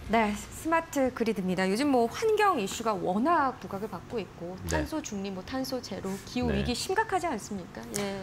네, 스마트 그리드입니다. 요즘 뭐 환경 이슈가 워낙 부각을 받고 있고 탄소 중립, 뭐 탄소 제로, 기후 위기 심각하지 않습니까? 예.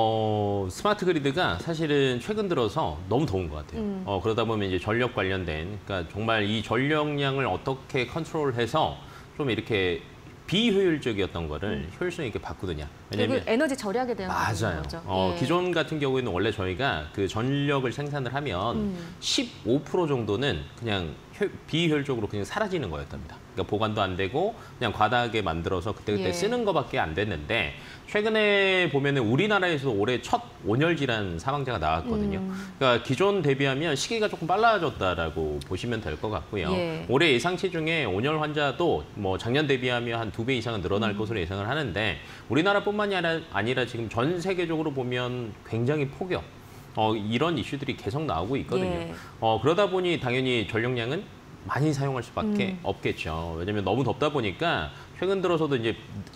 스마트 그리드가 사실은 최근 들어서 너무 더운 것 같아요. 그러다 보면 이제 전력 관련된, 그러니까 정말 이 전력량을 어떻게 컨트롤해서 좀 이렇게 비효율적이었던 거를 효율성 있게 바꾸느냐. 왜냐면 에너지 절약에 대한 맞아요. 거죠. 예. 기존 같은 경우에는 원래 저희가 그 전력을 생산을 하면 15% 정도는 그냥 비효율적으로 그냥 사라지는 거였답니다. 그러니까 보관도 안 되고 그냥 과다하게 만들어서 그때그때 쓰는 거밖에 안 됐는데 최근에 보면은 우리나라에서도 올해 첫 온열 질환 사망자가 나왔거든요. 그러니까 기존 대비하면 시기가 조금 빨라졌다라고 보시면 될 것 같고요. 예. 올해 예상치 중에 온열 환자도 뭐 작년 대비하면 한 2배 이상은 늘어날 것으로 예상을 하는데 우리나라뿐만이 아니라 지금 전 세계적으로 보면 굉장히 폭염. 이런 이슈들이 계속 나오고 있거든요. 예. 그러다 보니 당연히 전력량은 많이 사용할 수밖에 없겠죠. 왜냐하면 너무 덥다 보니까 최근 들어서도 이제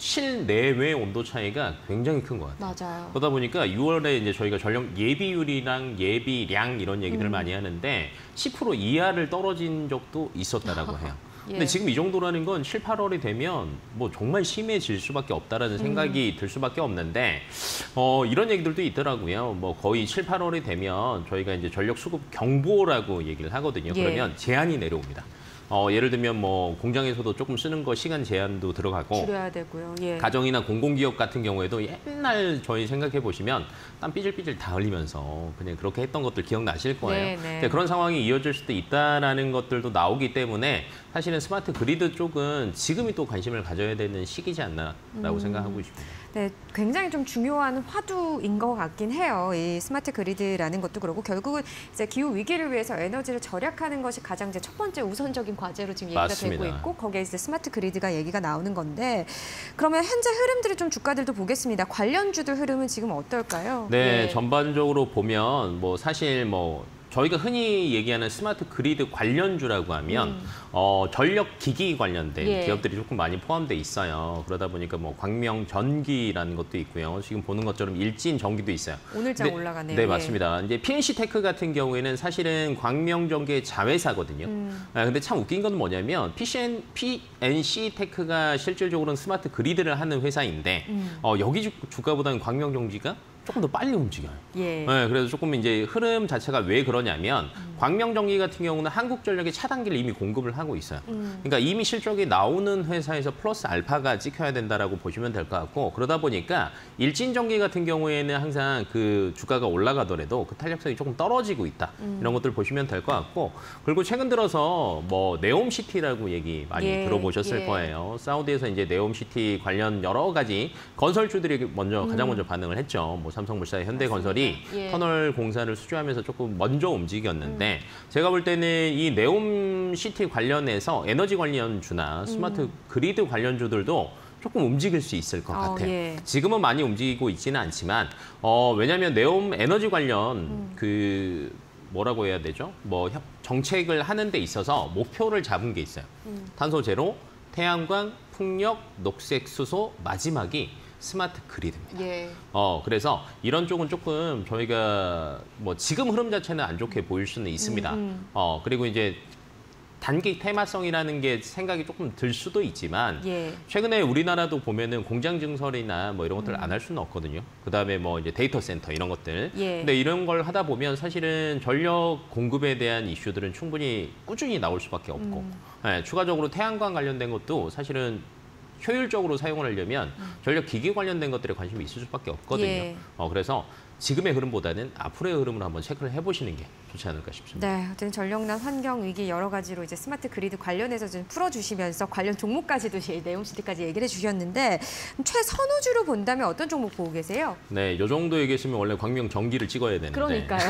실내외 온도 차이가 굉장히 큰 것 같아요. 맞아요. 그러다 보니까 6월에 이제 저희가 전력 예비율이랑 예비량 이런 얘기들을 많이 하는데 10% 이하를 떨어진 적도 있었다라고 해요. 근데 지금 이 정도라는 건 7, 8월이 되면 뭐 정말 심해질 수밖에 없다라는 생각이 들 수밖에 없는데 이런 얘기들도 있더라고요. 뭐 거의 7, 8월이 되면 저희가 이제 전력 수급 경보라고 얘기를 하거든요. 그러면 제한이 내려옵니다. 예를 들면 뭐 공장에서도 조금 쓰는 거 시간 제한도 들어가고 줄여야 되고요. 예. 가정이나 공공기업 같은 경우에도 옛날 저희 생각해 보시면 땀 삐질삐질 다 흘리면서 그냥 그렇게 했던 것들 기억나실 거예요. 그런 상황이 이어질 수도 있다라는 것들도 나오기 때문에 사실은 스마트 그리드 쪽은 지금이 또 관심을 가져야 되는 시기지 않나라고 생각하고 있습니다. 네, 굉장히 좀 중요한 화두인 것 같긴 해요. 이 스마트 그리드라는 것도 그렇고 결국은 이제 기후 위기를 위해서 에너지를 절약하는 것이 가장 이제 첫 번째 우선적인 과제로 지금 얘기가 되고 있고 거기에 이제 스마트 그리드가 얘기가 나오는 건데 그러면 현재 흐름들이 좀 주가들도 보겠습니다. 관련주들 흐름은 지금 어떨까요? 네, 전반적으로 보면 뭐 사실 뭐 저희가 흔히 얘기하는 스마트 그리드 관련주라고 하면 전력 기기 관련된 기업들이 조금 많이 포함돼 있어요. 그러다 보니까 뭐 광명전기라는 것도 있고요. 지금 보는 것처럼 일진전기도 있어요. 오늘장 올라가네요. 네, 맞습니다. 이제 PNC테크 같은 경우에는 사실은 광명전기의 자회사거든요. 근데 참 웃긴 건 뭐냐면 PNC테크가 실질적으로는 스마트 그리드를 하는 회사인데 여기 주가보다는 광명전기가 조금 더 빨리 움직여요. 네, 그래서 조금 이제 흐름 자체가 왜 그러냐면 광명전기 같은 경우는 한국전력의 차단기를 이미 공급을 하고 있어요. 그러니까 이미 실적이 나오는 회사에서 플러스 알파가 찍혀야 된다라고 보시면 될 것 같고 그러다 보니까 일진전기 같은 경우에는 항상 그 주가가 올라가더라도 그 탄력성이 조금 떨어지고 있다. 이런 것들 보시면 될 것 같고 그리고 최근 들어서 뭐 네옴시티라고 얘기 많이 들어보셨을 거예요. 사우디에서 이제 네옴시티 관련 여러 가지 건설주들이 가장 먼저 반응을 했죠. 뭐 삼성물산, 현대건설이 터널 공사를 수주하면서 조금 먼저 움직였는데 제가 볼 때는 이 네옴시티 관련해서 에너지 관련주나 스마트 그리드 관련주들도 조금 움직일 수 있을 것 같아요. 지금은 많이 움직이고 있지는 않지만 왜냐하면 네옴 에너지 관련 그 뭐라고 해야 되죠? 뭐 정책을 하는 데 있어서 목표를 잡은 게 있어요. 탄소 제로, 태양광, 풍력, 녹색 수소, 마지막이 스마트 그리드입니다. 그래서 이런 쪽은 조금 저희가 뭐 지금 흐름 자체는 안 좋게 보일 수는 있습니다. 그리고 이제 단기 테마성이라는 게 생각이 조금 들 수도 있지만 최근에 우리나라도 보면은 공장 증설이나 뭐 이런 것들을 안 할 수는 없거든요. 그다음에 뭐 이제 데이터 센터 이런 것들. 근데 이런 걸 하다 보면 사실은 전력 공급에 대한 이슈들은 충분히 꾸준히 나올 수밖에 없고 추가적으로 태양광 관련된 것도 사실은 효율적으로 사용을 하려면 전력 기기 관련된 것들에 관심이 있을 수밖에 없거든요. 그래서 지금의 흐름보다는 앞으로의 흐름을 한번 체크를 해보시는 게 좋지 않을까 싶습니다. 네, 어쨌든 전력난, 환경 위기 여러 가지로 이제 스마트 그리드 관련해서 좀 풀어주시면서 관련 종목까지도 네옴시티까지 얘기를 해주셨는데 최선호주로 본다면 어떤 종목 보고 계세요? 네, 이 정도 얘기했으면 원래 광명전기를 찍어야 되는데. 그러니까요.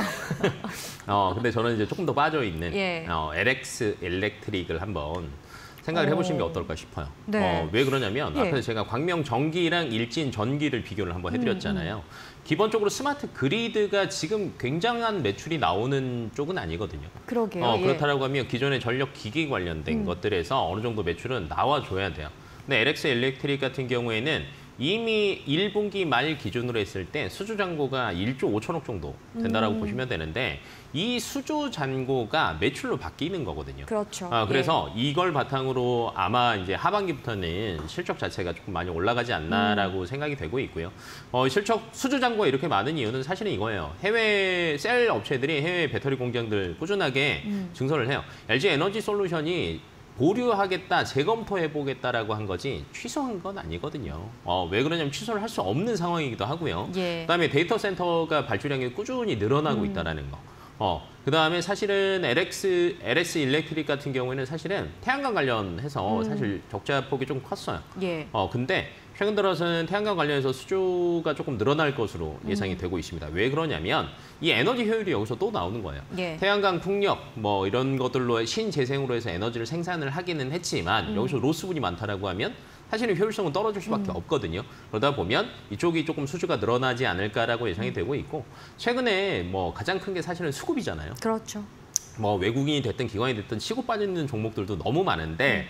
근데 저는 이제 조금 더 빠져 있는 LX 일렉트릭을 한번 생각을 해보시는 게 어떨까 싶어요. 왜 그러냐면 앞에서 제가 광명전기랑 일진전기를 비교를 한번 해드렸잖아요. 기본적으로 스마트 그리드가 지금 굉장한 매출이 나오는 쪽은 아니거든요. 그러게요. 그렇다라고 하면 기존의 전력 기기 관련된 것들에서 어느 정도 매출은 나와줘야 돼요. 근데 LX 일렉트릭 같은 경우에는 이미 1분기 말 기준으로 했을 때 수주 잔고가 1조 5천억 정도 된다라고 보시면 되는데 이 수주 잔고가 매출로 바뀌는 거거든요. 그렇죠. 그래서 이걸 바탕으로 아마 이제 하반기부터는 실적 자체가 조금 많이 올라가지 않나라고 생각이 되고 있고요. 실적 수주 잔고가 이렇게 많은 이유는 사실은 이거예요. 해외 셀 업체들이 해외 배터리 공장들 꾸준하게 증설을 해요. LG 에너지 솔루션이 보류하겠다, 재검토해보겠다라고 한 거지 취소한 건 아니거든요. 왜 그러냐면 취소를 할 수 없는 상황이기도 하고요. 그다음에 데이터 센터가 발주량이 꾸준히 늘어나고 있다는 거. 그다음에 사실은 LS 일렉트릭 같은 경우에는 사실은 태양광 관련해서 사실 적자 폭이 좀 컸어요. 근데 최근 들어서는 태양광 관련해서 수주가 조금 늘어날 것으로 예상이 되고 있습니다. 왜 그러냐면 이 에너지 효율이 여기서 또 나오는 거예요. 태양광 풍력 뭐 이런 것들로 신재생으로 해서 에너지를 생산을 하기는 했지만 여기서 로스분이 많다라고 하면 사실은 효율성은 떨어질 수밖에 없거든요. 그러다 보면 이쪽이 조금 수주가 늘어나지 않을까라고 예상이 되고 있고 최근에 뭐 가장 큰 게 사실은 수급이잖아요. 그렇죠. 뭐 외국인이 됐든 기관이 됐든 치고 빠지는 종목들도 너무 많은데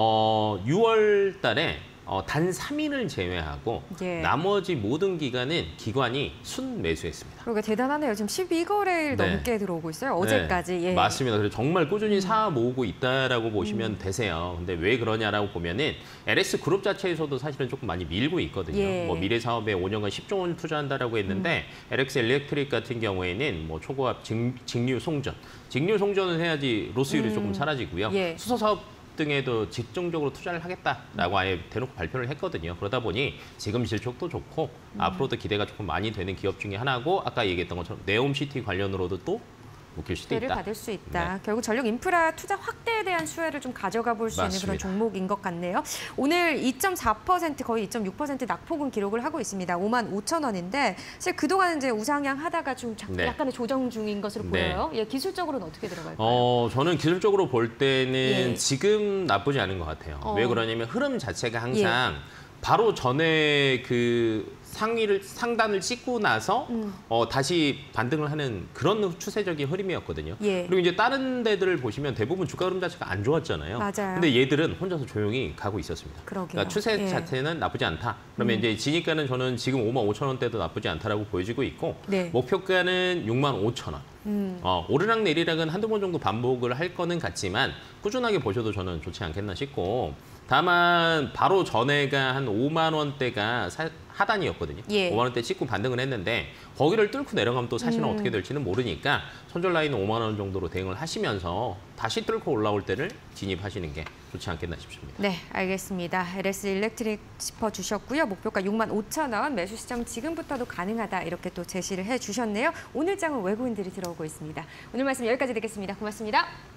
6월 달에 단 3일을 제외하고 나머지 모든 기관이 순매수했습니다. 그러게 대단하네요. 지금 12거래일 넘게 들어오고 있어요. 어제까지. 맞습니다. 그래서 정말 꾸준히 사 모으고 있다라고 보시면 되세요. 근데 왜 그러냐라고 보면은 LS 그룹 자체에서도 사실은 조금 많이 밀고 있거든요. 뭐 미래 사업에 5년간 10조 원 투자한다라고 했는데 LX 일렉트릭 같은 경우에는 뭐 초고압 직류 송전을 해야지 로스율이 조금 사라지고요. 수소 사업 등에도 집중적으로 투자를 하겠다라고 아예 대놓고 발표를 했거든요. 그러다 보니 지금 실적도 좋고 앞으로도 기대가 조금 많이 되는 기업 중에 하나고 아까 얘기했던 것처럼 네옴시티 관련으로도 또 묶일 수도 있다. 받을 수 있다. 결국 전력 인프라 투자 확대에 대한 수혜를 좀 가져가 볼 수 있는 그런 종목인 것 같네요. 오늘 2.4% 거의 2.6% 낙폭은 기록을 하고 있습니다. 55,000원인데 사실 그동안 이제 우상향 하다가 좀 약간의 조정 중인 것으로 보여요. 기술적으로는 어떻게 들어갈까요? 저는 기술적으로 볼 때는 지금 나쁘지 않은 것 같아요. 왜 그러냐면 흐름 자체가 항상 바로 전에 그 상단을 찍고 나서 다시 반등을 하는 그런 추세적인 흐름이었거든요. 그리고 이제 다른 데들을 보시면 대부분 주가 흐름 자체가 안 좋았잖아요. 근데 얘들은 혼자서 조용히 가고 있었습니다. 그러니까 추세 자체는 나쁘지 않다. 그러면 이제 지니가는 저는 지금 55,000원대도 나쁘지 않다라고 보여지고 있고 목표가는 65,000원. 오르락 내리락은 한두 번 정도 반복을 할 거는 같지만 꾸준하게 보셔도 저는 좋지 않겠나 싶고 다만 바로 전에가 한 5만 원대가 하단이었거든요. 5만 원대 찍고 반등을 했는데 거기를 뚫고 내려가면 또 사실은 어떻게 될지는 모르니까 손절 라인은 5만 원 정도로 대응을 하시면서 다시 뚫고 올라올 때를 진입하시는 게 좋지 않겠나 싶습니다. 네, 알겠습니다. LS 일렉트릭 짚어주셨고요. 목표가 65,000원, 매수 시점 지금부터도 가능하다 이렇게 또 제시를 해주셨네요. 오늘 장은 외국인들이 들어오고 있습니다. 오늘 말씀 여기까지 듣겠습니다. 고맙습니다.